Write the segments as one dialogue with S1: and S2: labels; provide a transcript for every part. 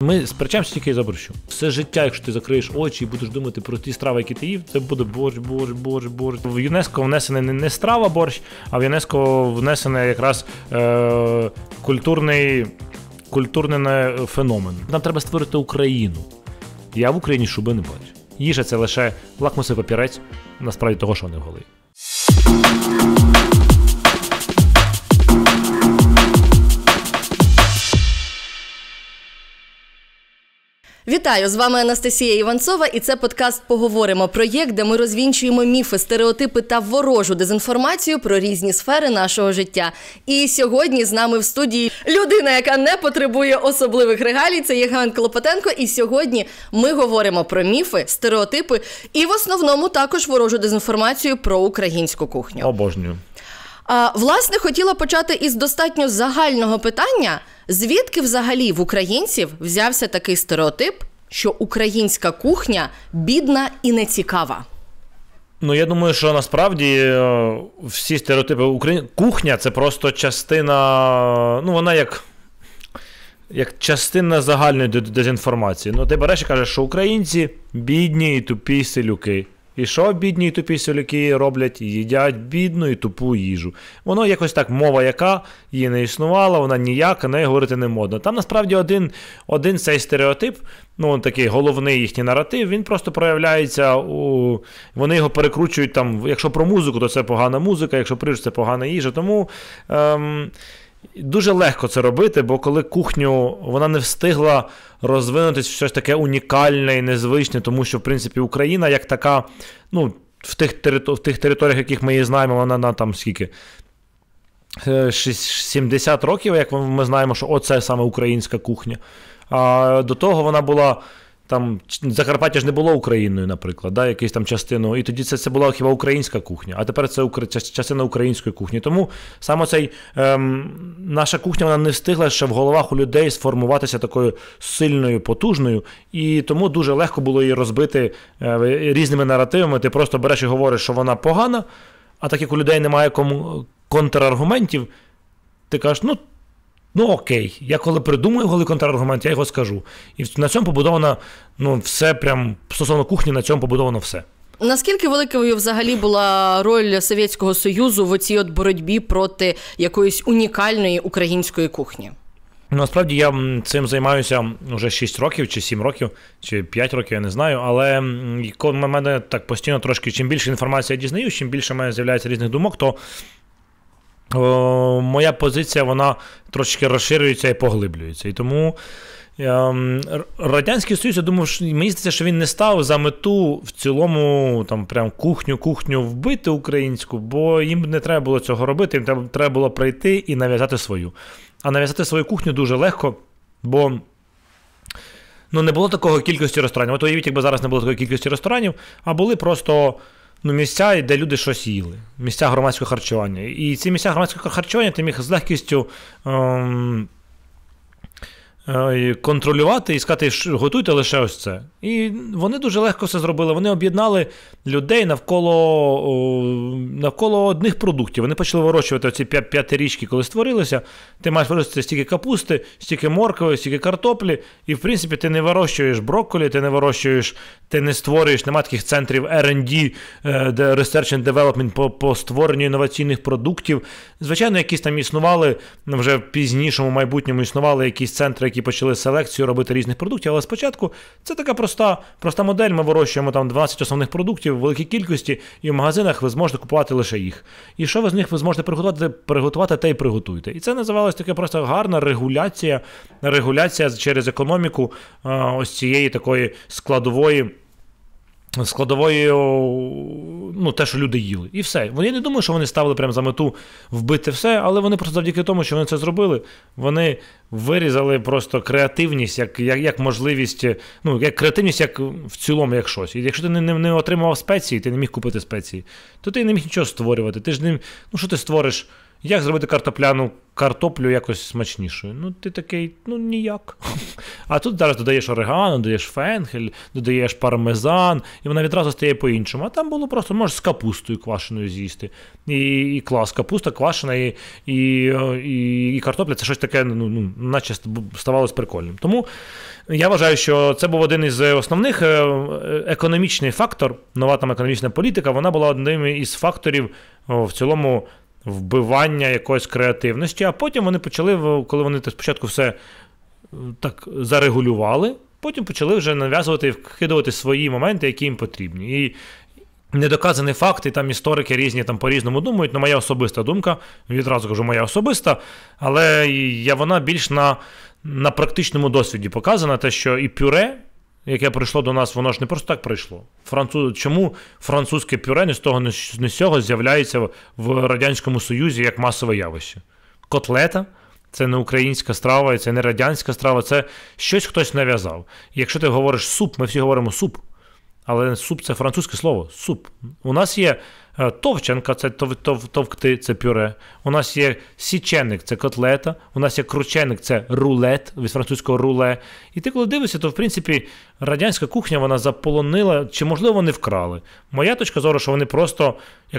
S1: Ми сперечаємося тільки за борщу. Все життя, якщо ти закриєш очі і будеш думати про ті страви, які ти їв, це буде борщ. В ЮНЕСКО внесене не страва борщ, а в ЮНЕСКО внесене якраз культурний феномен. Нам треба створити Україну. Я в Україні шуби не бачу. Їжа – це лише лакмусовий папірець, насправді того, що не в голові.
S2: Вітаю, з вами Анастасія Іванцова, і це подкаст «Поговоримо» – проєкт, де ми розвінчуємо міфи, стереотипи та ворожу дезінформацію про різні сфери нашого життя. І сьогодні з нами в студії людина, яка не потребує особливих регалій, це Євген Клопотенко, і сьогодні ми говоримо про міфи, стереотипи і в основному також ворожу дезінформацію про українську кухню.
S1: Обожнюю.
S2: Власне, хотіла почати із достатньо загального питання. Звідки взагалі в українців взявся такий стереотип, що українська кухня бідна і нецікава?
S1: Ну, я думаю, що насправді всі стереотипи кухня – це просто частина, ну, вона як частина загальної дезінформації. Ну, ти береш і кажеш, що українці бідні і тупі селюки. І що бідні і тупі селюки роблять? Їдять бідну і тупу їжу. Воно якось так, мова яка, її не існувала, вона ніяка, неї говорити не модно. Там насправді один цей стереотип, ну такий головний їхній наратив, він просто проявляється, вони його перекручують там, якщо про музику, то це погана музика, якщо про їжу, це погана їжа. Тому дуже легко це робити, бо коли кухню, вона не встигла розвинутися в щось таке унікальне і незвичне, тому що, в принципі, Україна як така, ну, в тих територіях, яких ми її знаємо, вона на там скільки? 70 років, як ми знаємо, що оце саме українська кухня. А до того вона була, там, Закарпаття ж не було Україною, наприклад, да, якусь там частину, і тоді це була хіба українська кухня, а тепер це частина української кухні. Тому саме наша кухня, вона не встигла ще в головах у людей сформуватися такою сильною, потужною, і тому дуже легко було її розбити різними наративами. Ти просто береш і говориш, що вона погана, а так як у людей немає контраргументів, ти кажеш, ну окей, я коли придумаю голий контраргумент, я його скажу. І на цьому побудовано, все прям, стосовно кухні, на цьому побудовано все.
S2: Наскільки великою взагалі була роль Совєтського Союзу в цій боротьбі проти якоїсь унікальної української кухні?
S1: Насправді я цим займаюся вже 6 років, чи 7 років, чи 5 років, я не знаю, але коли в мене так постійно трошки, чим більше інформації я дізнаюсь, чим більше в мене з'являється різних думок, то моя позиція, вона трошки розширюється і поглиблюється. І тому Радянський Союз, я думаю, мені здається, що він не став за мету в цілому там прям кухню вбити українську, бо їм не треба було цього робити, їм треба було прийти і нав'язати свою. А нав'язати свою кухню дуже легко, бо не було такої кількості ресторанів. От уявіть, якби зараз не було такої кількості ресторанів, а були просто місця, де люди щось їли. Місця громадського харчування. І ці місця громадського харчування ти міг з легкістю контролювати і сказати, що готуйте лише ось це. І вони дуже легко це зробили. Вони об'єднали людей навколо одних продуктів. Вони почали вирощувати оці 5-річки, коли створилися. Ти маєш виростити стільки капусти, стільки моркви, стільки картоплі. І, в принципі, ти не вирощуєш брокколі, ти не створюєш, немає таких центрів R&D, Research and Development по створенню інноваційних продуктів. Звичайно, якісь там існували, вже в пізнішому майбутньому існували якісь центри, які почали селекцію робити різних продуктів, але спочатку це така проста модель, ми вирощуємо там 12 основних продуктів в великій кількості, і в магазинах ви зможете купувати лише їх. І що ви з них ви зможете приготувати, те й приготуйте. І це називалось таке просто гарна регуляція через економіку ось цієї такої складової, те, що люди їли. І все. Я не думаю, що вони ставили прямо за мету вбити все, але вони просто завдяки тому, що вони це зробили, вони вирізали просто креативність, як можливість, як креативність, як в цілому, як щось. І якщо ти не отримував спеції, ти не міг купити спеції, то ти не міг нічого створювати. Ти ж не, що ти створиш? Як зробити картоплю якось смачнішою? Ну, ти такий, ніяк. А тут зараз додаєш орегано, додаєш фенхель, додаєш пармезан, і вона відразу стає по-іншому. А там було просто, можеш з капустою квашеною з'їсти. І клас, капуста квашена, і картопля – це щось таке, наче ставалось прикольним. Тому я вважаю, що це був один із основних економічний фактор, нова там економічна політика, вона була одним із факторів в цілому вбивання якоїсь креативності, а потім вони почали, коли вони спочатку все так зарегулювали, потім почали вже нав'язувати і вкидувати свої моменти, які їм потрібні. І недоказані факти, там історики різні там по-різному думають, але моя особиста думка, відразу кажу, моя особиста, але вона більш на практичному досвіді показана, те, що і пюре, яке прийшло до нас, воно ж не просто так прийшло. Чому французьке пюре ні з того, ні з цього з'являється в Радянському Союзі як масове явище? Котлета – це не українська страва, і це не радянська страва, це щось хтось нав'язав. І якщо ти говориш суп, ми всі говоримо суп, але суп – це французьке слово, суп. У нас є товчанка – це товкти, це пюре. У нас є січеник – це котлета. У нас є крученик – це рулет, від французького руле. І ти коли дивишся, то, в принципі, радянська кухня, вона заполонила, чи, можливо, вони вкрали. Моя точка зору, що вони просто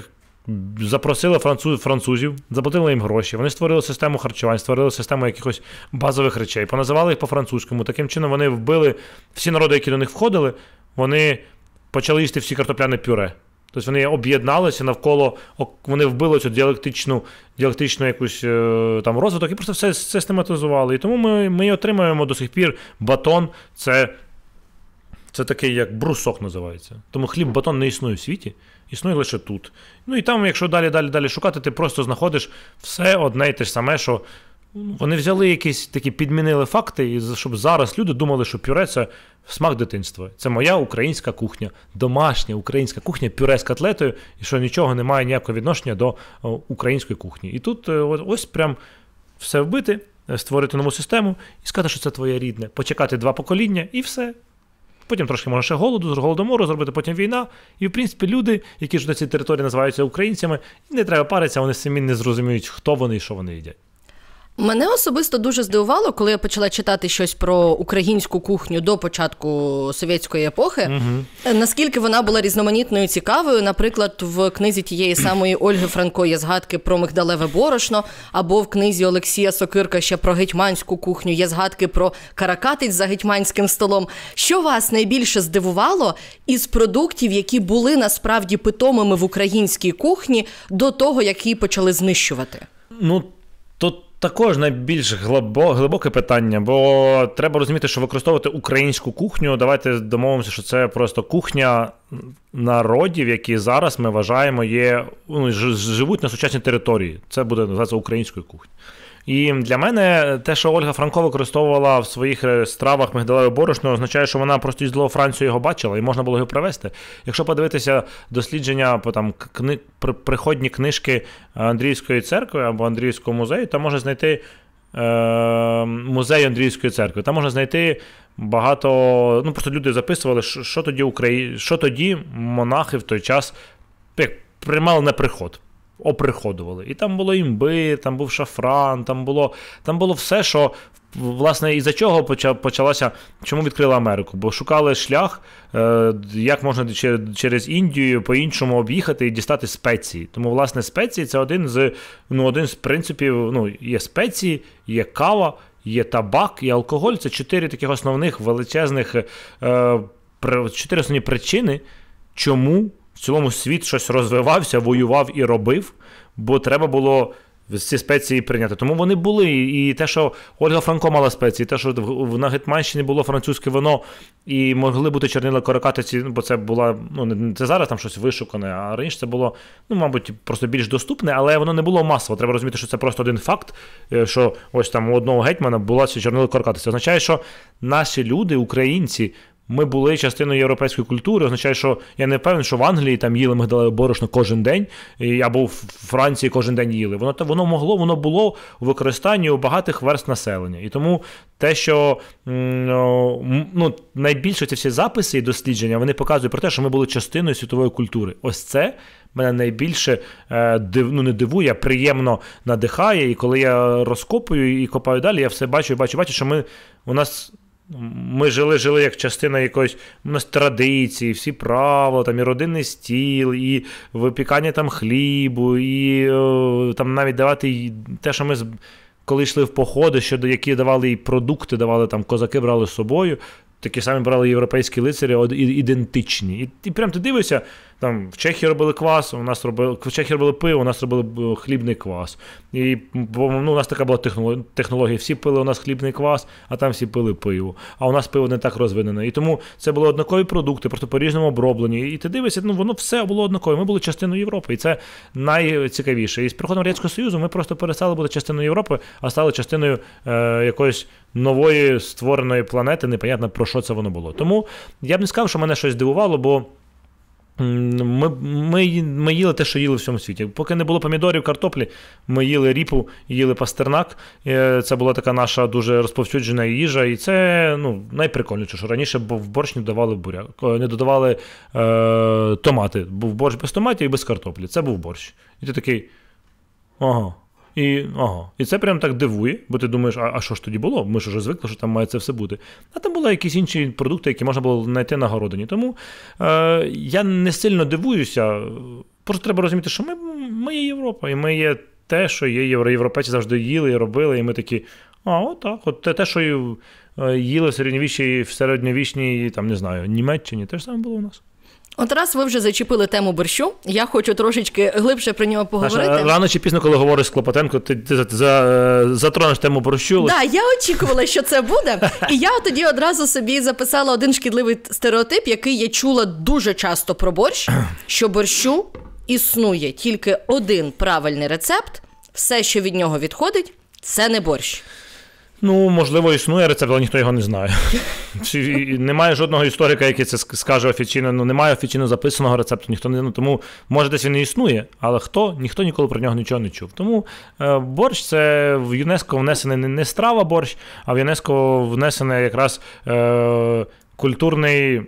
S1: запросили французів, заплатили їм гроші, вони створили систему харчувань, створили систему якихось базових речей, поназивали їх по-французькому. Таким чином вони вбили всі народи, які до них входили, вони почали їсти всі картопляне пюре. Тобто вони об'єдналися навколо, вони вбили цю діалектичну якусь там розвиток і просто все систематизували. І тому ми отримуємо до сих пір батон, це такий, як брусок називається. Тому хліб-батон не існує в світі, існує лише тут. Ну і там, якщо далі шукати, ти просто знаходиш все одне і те ж саме, що вони взяли якісь такі, підмінили факти, і щоб зараз люди думали, що пюре – це смак дитинства. Це моя українська кухня, домашня українська кухня, пюре з котлетою, і що нічого не має ніякого відношення до української кухні. І тут ось прям все вбити, створити нову систему і сказати, що це твоє рідне. Почекати 2 покоління і все. Потім трошки можна ще голодомору зробити, потім війна. І, в принципі, люди, які ж на цій території називаються українцями, і не треба паритися, вони самі не зрозуміють, хто вони і що вони їдять.
S2: Мене особисто дуже здивувало, коли я почала читати щось про українську кухню до початку совєтської епохи, наскільки вона була різноманітною і цікавою. Наприклад, в книзі тієї самої Ольги Франко є згадки про мигдалеве борошно, або в книзі Олексія Сокирка ще про гетьманську кухню є згадки про каракатиць за гетьманським столом. Що вас найбільше здивувало із продуктів, які були насправді питомими в українській кухні до того, як її почали знищувати?
S1: Тут також найбільш глибоке питання, бо треба розуміти, що використовувати українську кухню, давайте домовимося, що це просто кухня народів, які зараз ми вважаємо живуть на сучасній території. Це буде називатися українською кухнею. І для мене те, що Ольга Франко використовувала в своїх стравах мигдалеве борошно, означає, що вона просто їздила у Францію, його бачила, і можна було його привезти. Якщо подивитися дослідження, приходні книжки Андріївської церкви або Андріївського музею, там можна знайти музей Андріївської церкви. Там можна знайти багато, просто люди записували, що тоді монахи в той час приймали на приход. Оприходували. І там було імбир, там був шафран, там було все, що, власне, із-за чого почалося, чому відкрили Америку. Бо шукали шлях, як можна через Індію по-іншому об'їхати і дістати спеції. Тому, власне, спеції – це один з принципів, є спеції, є кава, є табак, є алкоголь. Це 4 таких основних величезних, 4 основні причини, чому в цілому світ щось розвивався, воював і робив, бо треба було ці спеції прийняти. Тому вони були. І те, що Ольга Франко мала спеції, те, що на Гетьманщині було французьке вино, і могли бути чорнила каракатиці, бо це була, це зараз там щось вишукане, а раніше це було, мабуть, просто більш доступне, але воно не було масово. Треба розуміти, що це просто один факт, що ось там у одного гетьмана була чорнила каракатиця. Це означає, що наші люди, українці, ми були частиною європейської культури, означає, що я не впевнений, що в Англії там їли мигдалеве борошно кожен день, або в Франції кожен день їли. Воно було у використанні у багатих верств населення. І тому те, що найбільше ці всі записи і дослідження, вони показують про те, що ми були частиною світової культури. Ось це мене найбільше не дивує, а приємно надихає. І коли я розкопую і копаю далі, я все бачу, що ми жили як частина якоїсь у нас традиції, всі правила, там і родинний стіл, і випікання там хлібу, і там навіть давати те, що ми коли йшли в походи, які давали і продукти, давали там козаки брали з собою, такі самі брали європейські лицарі, ідентичні. І прям ти дивишся, там в Чехії робили квас, в Чехії робили пиво, у нас робили хлібний квас. І у нас така була технологія. Всі пили у нас хлібний квас, а там всі пили пиво. А у нас пиво не так розвинене. І тому це були однакові продукти, просто по-різному оброблені. І ти дивишся, воно все було однакове. Ми були частиною Європи. І це найцікавіше. І з приходом Радянського Союзу ми просто перестали бути частиною Європи, а стали частиною якоїсь нової створеної планети. Непонятно, про що це воно було. Тому я б не сказав, що мене щось здивувало, бо ми їли те, що їли в всьому світі. Поки не було помідорів, картоплі, ми їли ріпу, їли пастернак. Це була така наша дуже розповсюджена їжа. І це найприкольніше, що раніше в борщ не додавали томати. Був борщ без томатів і без картоплі. Це був борщ. І ти такий, ага. І це прям так дивує, бо ти думаєш, а що ж тоді було? Ми ж вже звикли, що там має це все бути. А там були якісь інші продукти, які можна було знайти на городині. Тому я не сильно дивуюся. Просто треба розуміти, що ми є Європа, і ми є те, що є європейці завжди їли і робили, і ми такі, отак, от те, що їли в середньовічній, там, не знаю, Німеччині, те ж саме було у нас.
S2: От раз ви вже зачепили тему борщу, я хочу трошечки глибше про нього поговорити.
S1: Рано чи пізно, коли говориш з Клопотенко, ти затронеш тему борщу.
S2: Так, я очікувала, що це буде. І я тоді одразу собі записала один шкідливий стереотип, який я чула дуже часто про борщ, що борщу існує тільки один правильний рецепт, все, що від нього відходить, це не борщ.
S1: Можливо, існує рецепт, але ніхто його не знає. Немає жодного історика, який це скаже офіційно. Немає офіційно записаного рецепту, ніхто не. Тому, може, десь він і існує, але ніхто ніколи про нього нічого не чув. Тому борщ – це в ЮНЕСКО внесений не страва борщ, а в ЮНЕСКО внесений якраз культурний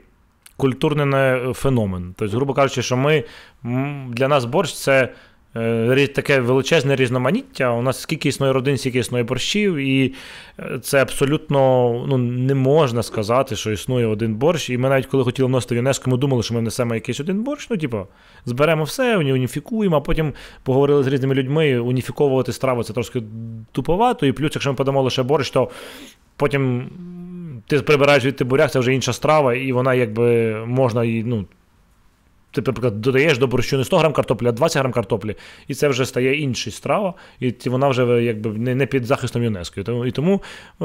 S1: феномен. Тобто, грубо кажучи, що для нас борщ – це таке величезне різноманіття. У нас скільки існує родин, скільки існує борщів, і це абсолютно не можна сказати, що існує один борщ. І ми навіть коли хотіли вносити в ЮНЕСКО, ми думали, що ми внесемо якийсь один борщ, зберемо все, уніфікуємо, а потім поговорили з різними людьми, уніфіковувати страву – це трошки туповато, і плюс, якщо ми подамо лише борщ, то потім ти прибираєш звідти буряк, це вже інша страва, і вона якби можна її, ти, наприклад, додаєш до борщу не 100 грам картоплі, а 20 грам картоплі, і це вже стає інша страва, і вона вже якби не під захистом ЮНЕСКО. Тому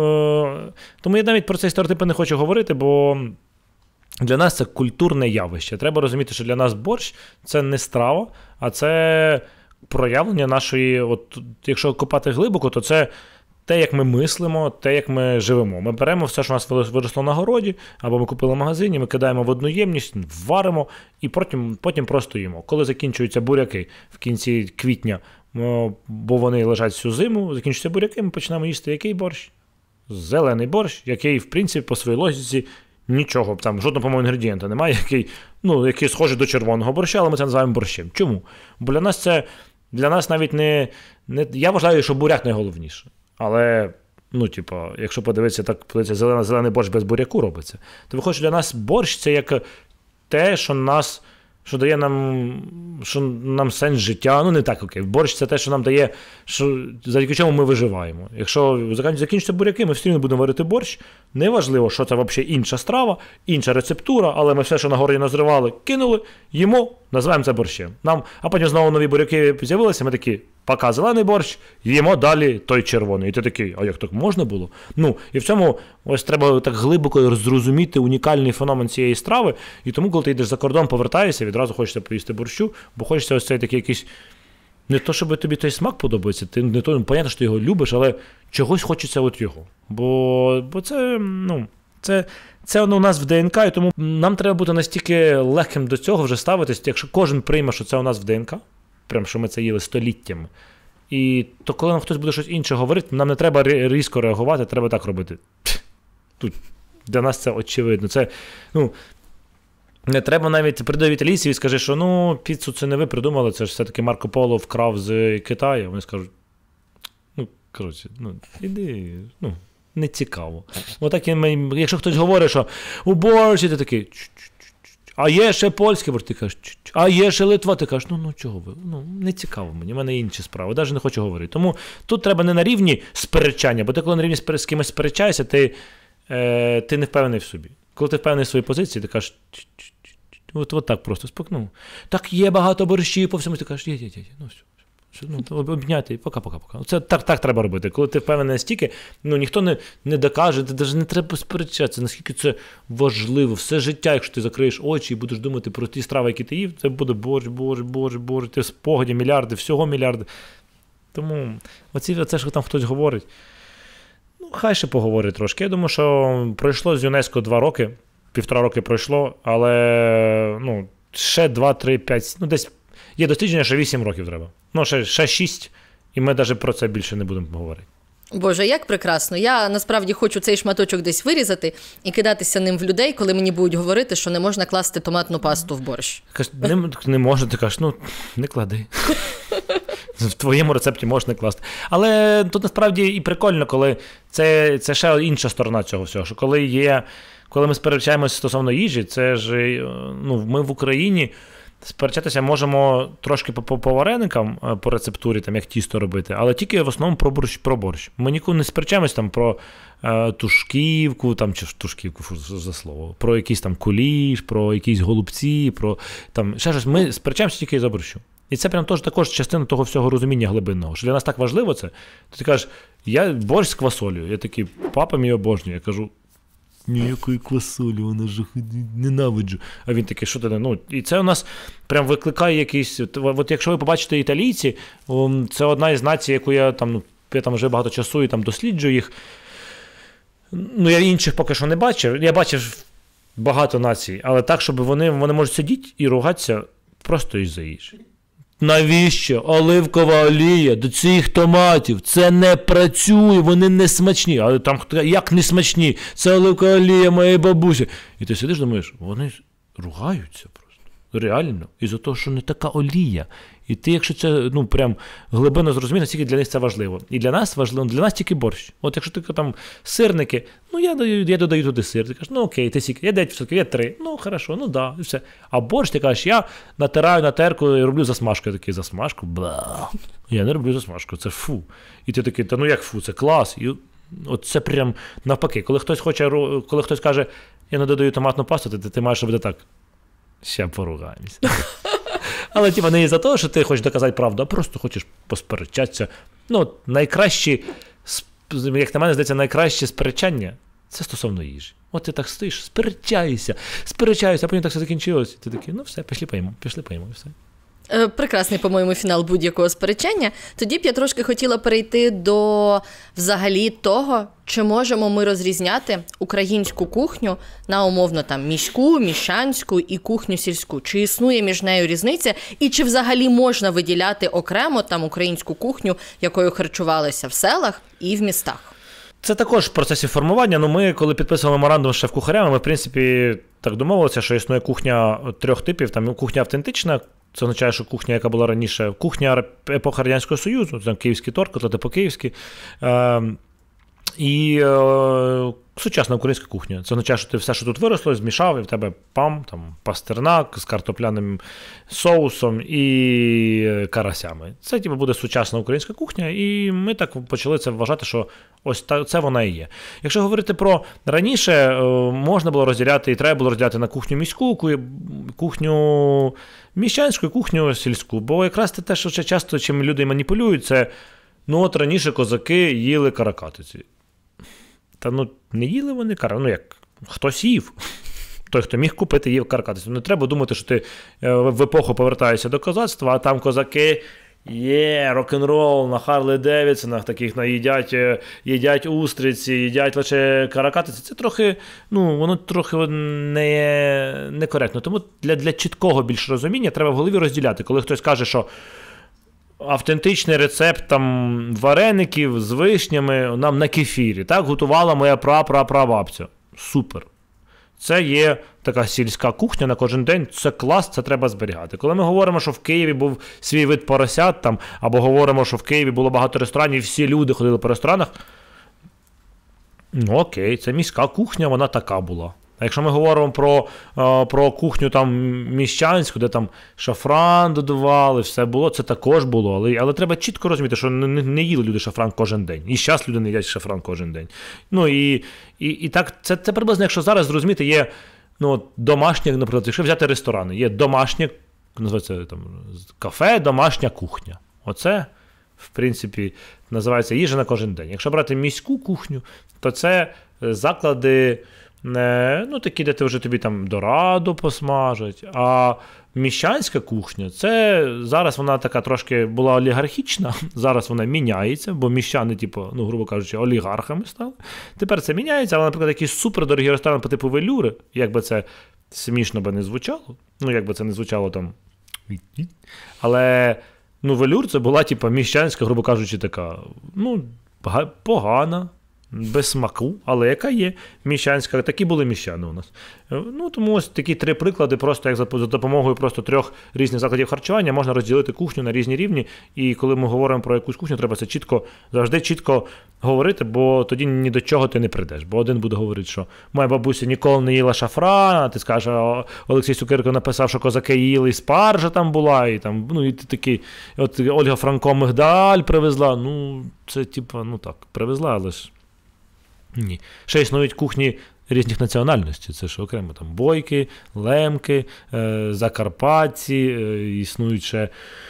S1: я навіть про цей стереотипи не хочу говорити, бо для нас це культурне явище. Треба розуміти, що для нас борщ – це не страва, а це проявлення нашої, якщо копати глибоко, то це те, як ми мислимо, те, як ми живемо. Ми беремо все, що у нас виросло на городі, або ми купили в магазині, ми кидаємо в одну ємність, варимо і потім просто їмо. Коли закінчуються буряки в кінці квітня, бо вони лежать всю зиму, закінчуються буряки, ми починаємо їсти який борщ? Зелений борщ, який, в принципі, по своїй логіці нічого, там жодного, по-моєму, інгредієнта немає, який схожий до червоного борща, але ми це називаємо борщем. Чому? Бо для нас навіть не я вважаю, що буряк найголовніше. Але, якщо подивитися, зелений борщ без буряку робиться, то виходить, що для нас борщ – це як те, що дає нам сенс життя. Не так, окей. Борщ – це те, що нам дає, завдяки чому ми виживаємо. Якщо закінчаться буряки, ми все одно будемо варити борщ. Неважливо, що це взагалі інша страва, інша рецептура, але ми все, що на городі назривали, кинули, їмо, називаємо це борщем. А потім знову нові буряки з'явилися, ми такі, поки зелений борщ, їмо далі той червоний. І ти такий, а як так можна було? І в цьому ось треба так глибоко зрозуміти унікальний феномен цієї страви. І тому, коли ти йдеш за кордон, повертаєшся, відразу хочеться поїсти борщу, бо хочеться ось цей такий якийсь, не то, щоб тобі той смак подобається, понятно, що ти його любиш, але чогось хочеться його. Бо це, Це воно у нас в ДНК, і тому нам треба бути настільки легким до цього вже ставитись, якщо кожен прийме, що це у нас в ДНК, прям що ми це їли століттями, і то коли нам хтось буде щось інше говорити, нам не треба різко реагувати, треба так робити. Тут для нас це очевидно. Це, не треба навіть прийти до італійців і скажи, що піцу це не ви придумали, це ж все-таки Марко Поло вкрав з Китаю. Вони скажуть, іди, не цікаво. Отак, якщо хтось говорить, що у борщі, ти такий, а є ще польське борщ, ти кажеш, а є ще Литва, ти кажеш, чого ви, не цікаво мені, в мене інші справи, навіть не хочу говорити. Тому тут треба не на рівні сперечання, бо ти коли на рівні з кимось сперечаєшся, ти не впевнений в собі. Коли ти впевнений в своїй позиції, ти кажеш, от так просто спокнув. Так є багато борщів по всьому, ти кажеш, є, все. Обняти, пока. Це так треба робити. Коли ти впевнений настільки, ніхто не докаже, ти навіть не треба сперечатися, наскільки це важливо. Все життя, якщо ти закриєш очі і будеш думати про ті страви, які ти їв, це буде борщ, ти в спогаді мільярди, всього мільярди. Тому оце, що там хтось говорить, хай ще поговорить трошки. Я думаю, що пройшло з ЮНЕСКО 2 роки, 1,5 роки пройшло, але ще 2, 3, 5, десь є дослідження, що 8 років треба. Ще 6, і ми навіть про це більше не будемо говорити.
S2: Боже, як прекрасно. Я насправді хочу цей шматочок десь вирізати і кидатися ним в людей, коли мені будуть говорити, що не можна класти томатну пасту в борщ.
S1: Не можна, ти кажеш, не клади. В твоєму рецепті можна класти. Але тут насправді і прикольно, коли це ще інша сторона цього всього, що коли ми сперечаємося стосовно їжі, це ж, ми в Україні сперечатися можемо трошки по вареникам, по рецептурі, там, як тісто робити, але тільки в основному про борщ. Ми ніколи не сперечаємося там про тушківку, за слово, про якийсь там куліш, про якісь голубці, про там ще щось. Ми сперечаємося тільки за борщу. І це прям також частина того всього розуміння глибинного, що для нас так важливо це. Ти кажеш, я борщ з квасолею. Я такий, папа мій обожнює. Я кажу, ніякої квасолі, вона ж ненавиджу. А він такий, що ти не? І це у нас прям викликає якийсь... От якщо ви побачите італійці, це одна із націй, яку я там вже багато часу і там досліджую їх. Я інших поки що не бачив. Я бачив багато націй, але так, щоб вони можуть сидіти і ругатися просто із-за їжі. Навіщо оливкова олія до цих томатів? Це не працює, вони не смачні. Але там, як не смачні? Це оливкова олія моєї бабусі. І ти сидиш, думаєш, вони ругаються просто. Реально. Із-за того, що не така олія. І ти, якщо це, прям глибинно зрозумієш, наскільки для них це важливо. І для нас важливо, для нас тільки борщ. От якщо ти там сирники, я додаю туди сир. Ти кажеш, окей, ти скільки, я 9%, я 3. Хорошо, да, і все. А борщ, ти кажеш, я натираю на терку і роблю засмажку. Я такий, засмажку? Бла. Я не роблю засмажку, це фу. І ти такий, як фу, це клас. І от це прям навпаки. Коли хтось каже, я не додаю томатну пасту, ти маєш робити так. Ще поругаємося. Але не із-за того, що ти хочеш доказати правду, а просто хочеш посперечатися. Найкращі, як на мене здається, найкраще сперечання – це стосовно їжі. От ти так стоїш, сперечаєшся, а потім так все закінчилось. І ти такий, все, пішли поїмо, і все.
S2: Прекрасний, по-моєму, фінал будь-якого сперечання. Тоді б я трошки хотіла перейти до взагалі того, чи можемо ми розрізняти українську кухню на умовно там міську, міщанську і кухню сільську. Чи існує між нею різниця і чи взагалі можна виділяти окремо там українську кухню, якою харчувалися в селах і в містах?
S1: Це також в процесі формування. Ми, коли підписували меморандум з шеф-кухарями, ми, в принципі, так домовилися, що існує кухня 3 типів. Там кухня автентична, це означає, що кухня, яка була раніше, кухня епохи Радянського Союзу, там київський торт, котлети по-київськи, і сучасна українська кухня. Це означає, що ти все, що тут виросло, змішав, і в тебе там пастернак з картопляним соусом і карасями. Це буде сучасна українська кухня, і ми так почали це вважати, що ось це вона і є. Якщо говорити про раніше, можна було розділяти, і треба було розділяти на кухню міську, кухню міщанську і кухню сільську. Бо якраз це те, що часто чим люди маніпулюють, це, раніше козаки їли каракатиці. Та не їли вони як хтось їв. Той, хто міг купити, їв каракатицю. Не треба думати, що ти в епоху повертаєшся до козацтва, а там козаки рок-н-рол на Харлі Девідсонах, таких їдять устриці, їдять лише каракатиці. Це трохи, воно трохи некоректно. Тому для чіткого більш розуміння треба в голові розділяти. Коли хтось каже, що автентичний рецепт там вареників з вишнями нам на кефірі. Так готувала моя прапрапрабабця. Супер. Це є така сільська кухня на кожен день, це клас, це треба зберігати. Коли ми говоримо, що в Києві був свій вид поросят, там, або говоримо, що в Києві було багато ресторанів, всі люди ходили по ресторанах, окей, це міська кухня, вона така була. А якщо ми говоримо про кухню там міщанську, де там шафран додавали, все було, це також було. Але треба чітко розуміти, що не їли люди шафран кожен день. І зараз люди не їдять шафран кожен день. І так, це приблизно, якщо зараз зрозуміти, є домашнє, наприклад, якщо взяти ресторани, є домашнє, називається там кафе, домашня кухня. Оце, в принципі, називається їжа на кожен день. Якщо брати міську кухню, то це заклади, такі, де ти вже тобі там дораду посмажать, а міщанська кухня, це зараз вона така трошки була олігархічна, зараз вона міняється, бо міщани, грубо кажучи, олігархами стали. Тепер це міняється, але, наприклад, якісь супердорогі ресторани по типу Велюри, як би це смішно би не звучало, як би це не звучало там, але, Велюр це була, міщанська, грубо кажучи, така, погана, без смаку, але яка є міщанська, такі були міщани у нас. Тому ось такі 3 приклади, просто як за допомогою просто 3 різних закладів харчування можна розділити кухню на різні рівні, і коли ми говоримо про якусь кухню, треба це завжди чітко говорити, бо тоді ні до чого ти не прийдеш. Бо один буде говорити, що моя бабуся ніколи не їла шафран, а ти скажеш, Олексій Сукирко написав, що козаки їли, і спаржа там була, і там, і ти такий, от Ольга Франко мигдаль привезла, це так, привезла, але ж ні. Ще існують кухні різних національностей. Це ж окремо там бойки, лемки, закарпатці, існують ще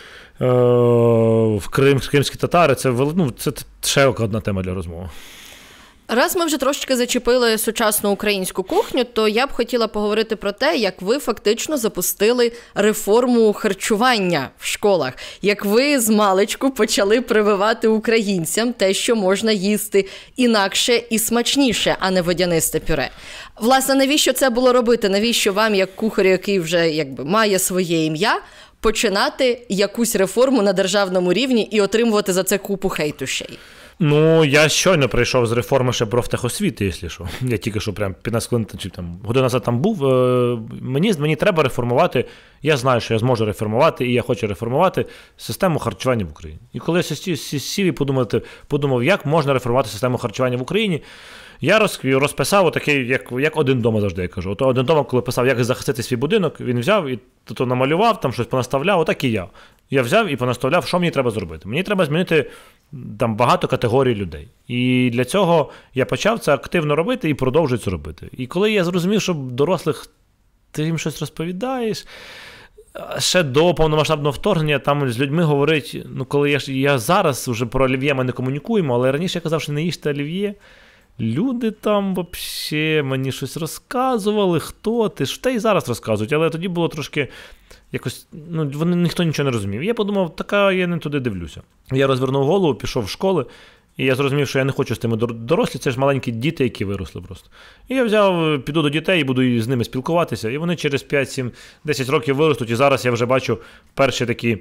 S1: кримські татари. Це ще одна тема для розмови.
S2: Раз ми вже трошечки зачепили сучасну українську кухню, то я б хотіла поговорити про те, як ви фактично запустили реформу харчування в школах. Як ви з маличку почали прививати українцям те, що можна їсти інакше і смачніше, а не водянисте пюре. Власне, навіщо це було робити? Навіщо вам, як кухарю, який вже має своє ім'я, починати якусь реформу на державному рівні і отримувати за це купу хейту ще й?
S1: Я щойно прийшов з реформи ще профтехосвіти, якщо що. Я тільки що прям 15 хвилин чи годину назад там був. Мені треба реформувати, я знаю, що я зможу реформувати, і я хочу реформувати систему харчування в Україні. І коли я сів і подумав, як можна реформувати систему харчування в Україні, я розписав отакий, як один дома завжди, я кажу. Один дома, коли писав, як захистити свій будинок, він взяв і намалював, там щось понаставляв, отак і я. Я взяв і понаставляв, що мені треба зробити. Мені треба змінити там багато категорій людей. І для цього я почав це активно робити і продовжую це робити. І коли я зрозумів, що дорослих ти їм щось розповідаєш, ще до повномасштабного вторгнення там з людьми говорить, коли я зараз вже про олів'є ми не комунікуємо, але раніше я казав, що не їжте олів'є, люди там взагалі мені щось розказували, хто ти, що і зараз розказують, але тоді було трошки якось, ніхто нічого не розумів. Я подумав, я не туди дивлюся. Я розвернув голову, пішов в школи, і я зрозумів, що я не хочу з тими дорослі, це ж маленькі діти, які виросли просто. І я піду до дітей і буду з ними спілкуватися, і вони через 5, 7, 10 років виростуть, і зараз я вже бачу перші такі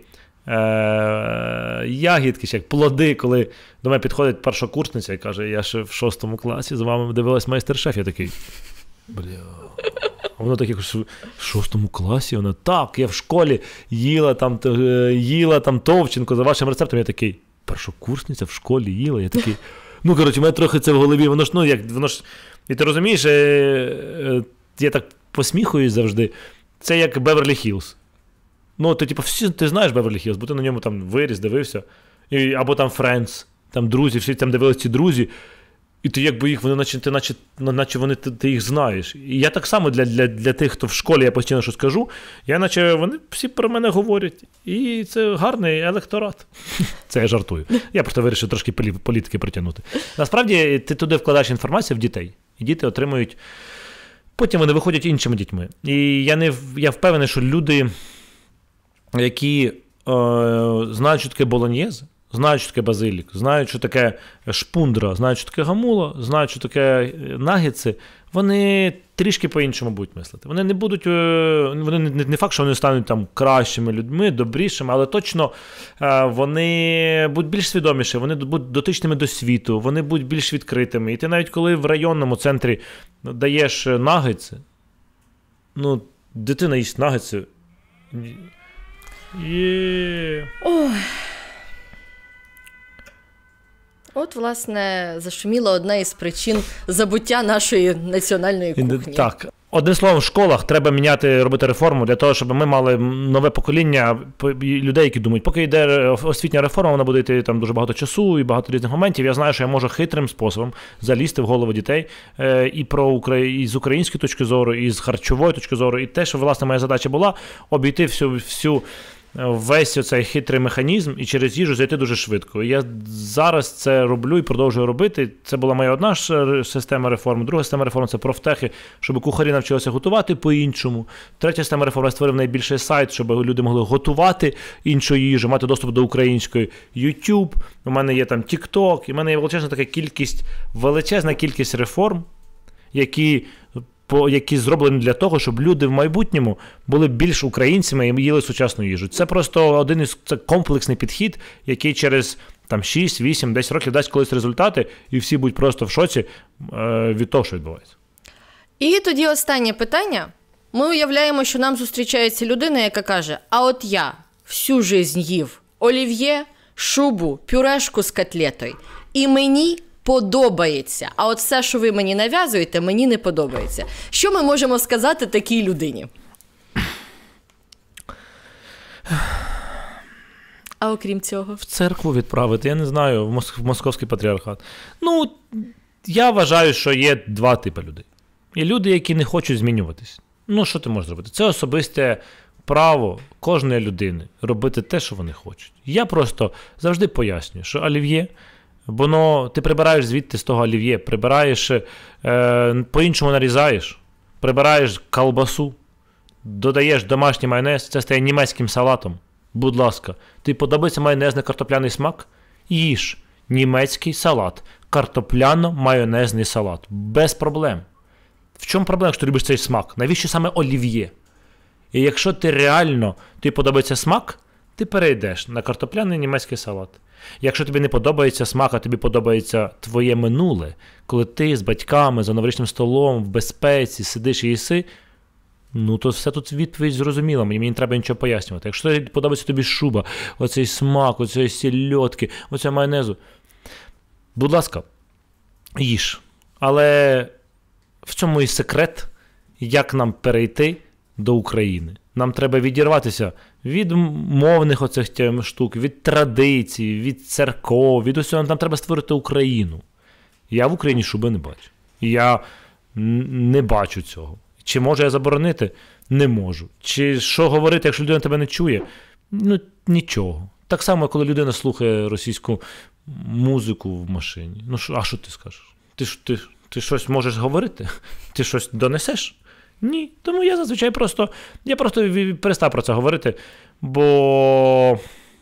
S1: ягідки, як плоди, коли до мене підходить першокурсниця і каже, я ще в 6 класі з вами дивилась майстер-шеф, я такий, а воно таке, в 6 класі, вона, так, я в школі їла там Товченко за вашим рецептом, я такий, першокурсниця в школі їла, я такий, у мене трохи це в голові, воно ж, і ти розумієш, я так посміхуюсь завжди, це як Беверлі-Хіллз. Ти знаєш Беверлі-Хіллз, бо ти на ньому там виріс, дивився, або там Френдс, там друзі, всі там дивилися ці друзі, і ти якби їх, наче вони ти їх знаєш. І я так само для тих, хто в школі, я постійно щось кажу, наче вони всі про мене говорять. І це гарний електорат. Це я жартую. Я просто вирішив трошки політики притягнути. Насправді, ти туди вкладаєш інформацію в дітей, і діти отримують, потім вони виходять іншими дітьми. І я впевнений, що люди, які знають, що таке болоньєз, знають, що таке базилік, знають, що таке шпундра, знають, що таке гамула, знають, що таке нагетси, вони трішки по-іншому будуть мислити. Вони не будуть, вони не факт, що вони стануть там кращими людьми, добрішими, але точно вони будуть більш свідоміші, вони будуть дотичними до світу, вони будуть більш відкритими. І ти навіть коли в районному центрі даєш нагетси, ну, дитина їсть нагетси.
S2: От, власне, зашуміла одна із причин забуття нашої національної кухні.
S1: Так. Одним словом, в школах треба робити реформу для того, щоб ми мали нове покоління людей, які думають, поки йде освітня реформа, вона буде йти там дуже багато часу і багато різних моментів. Я знаю, що я можу хитрим способом залізти в голову дітей і з української точки зору, і з харчової точки зору. І те, що, власне, моя задача була, обійти весь оцей хитрий механізм і через їжу зайти дуже швидко. І я зараз це роблю і продовжую робити. Це була моя одна система реформи. Друга система реформи – це профтехи, щоб кухарі навчилися готувати по-іншому. Третя система реформи – я створив найбільший сайт, щоб люди могли готувати іншу їжу, мати доступ до української. YouTube, у мене є там TikTok, і в мене є величезна кількість реформ, які зроблені для того, щоб люди в майбутньому були більш українцями і їли сучасну їжу. Це просто це комплексний підхід, який через 6, 8, 10 років дасть колись результати, і всі будуть просто в шоці від того, що відбувається.
S2: І тоді останнє питання. Ми уявляємо, що нам зустрічається людина, яка каже, а от я всю жизнь їв олів'є, шубу, пюрешку з котлетою, і мені подобається. А от все, що ви мені нав'язуєте, мені не подобається. Що ми можемо сказати такій людині? А окрім цього?
S1: В церкву відправити, я не знаю, в московський патріархат. Ну, я вважаю, що є два типи людей. Є люди, які не хочуть змінюватись. Ну, що ти можеш зробити? Це особисте право кожної людини робити те, що вони хочуть. Я просто завжди пояснюю, що олів'є, бо ти прибираєш звідти з того олів'є, прибираєш, по-іншому нарізаєш, прибираєш колбасу, додаєш домашній майонез, це стає німецьким салатом. Будь ласка, тобі подобається майонезно-картопляний смак? Їж німецький салат, картопляно-майонезний салат. Без проблем. В чому проблема, якщо ти любиш цей смак? Навіщо саме олів'є? І якщо тобі подобається смак, ти перейдеш на картопляний німецький салат. Якщо тобі не подобається смак, а тобі подобається твоє минуле, коли ти з батьками за новорічним столом в безпеці сидиш і їси, ну то все тут відповідь зрозуміла, мені не треба нічого пояснювати. Якщо подобається тобі шуба, оцей смак, оцей сільотки, оцей майонезу, будь ласка, їж. Але в цьому і секрет, як нам перейти до України. Нам треба відірватися від мовних оцих штук, від традицій, від церков, від усього. Нам треба створити Україну. Я в Україні шуби не бачу. Я не бачу цього. Чи можу я заборонити? Не можу. Чи що говорити, якщо людина тебе не чує? Ну, нічого. Так само, коли людина слухає російську музику в машині. Ну, а що ти скажеш? Ти щось можеш говорити? Ти щось донесеш? Ні. Тому я зазвичай просто перестав про це говорити, бо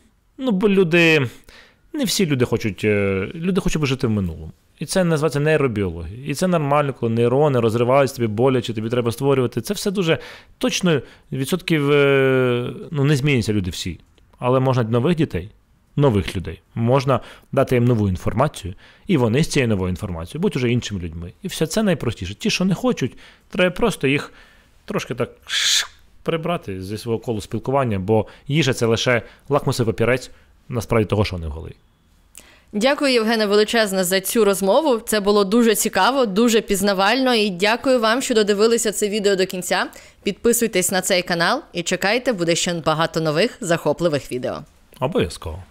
S1: люди, не всі люди хочуть жити в минулому. І це називається нейробіологія. І це нормально, коли нейрони розриваються, тобі боляче, тобі треба створювати. Це все дуже точно відсотків, не зміняться люди всі. Але можна нових дітей, нових людей, можна дати їм нову інформацію, і вони з цією новою інформацією будуть уже іншими людьми. І все це найпростіше. Ті, що не хочуть, треба просто їх трошки так прибрати зі свого колу спілкування, бо їжа – це лише лакмусовий папірець, насправді, того, що вони в голові.
S2: Дякую, Євгене, величезне за цю розмову. Це було дуже цікаво, дуже пізнавально. І дякую вам, що додивилися це відео до кінця. Підписуйтесь на цей канал і чекайте, буде ще багато нових захопливих відео.
S1: Обов'язково.